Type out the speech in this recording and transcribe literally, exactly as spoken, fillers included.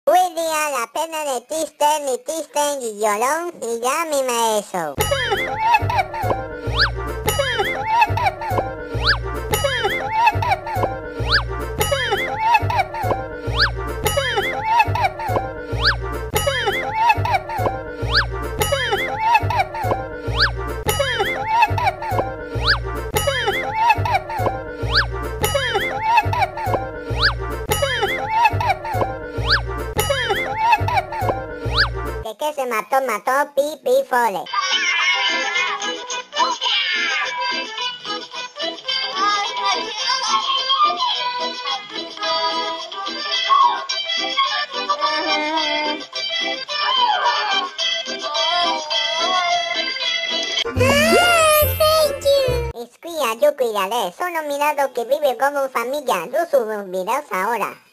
William, la pena de Tisten y Tisten y Yolón y ya mi maestro. De que se mató, mató, pi, pi, fole. Escucha, yo cuidaré. Solo mirado que vive como familia. Yo subo videos ahora.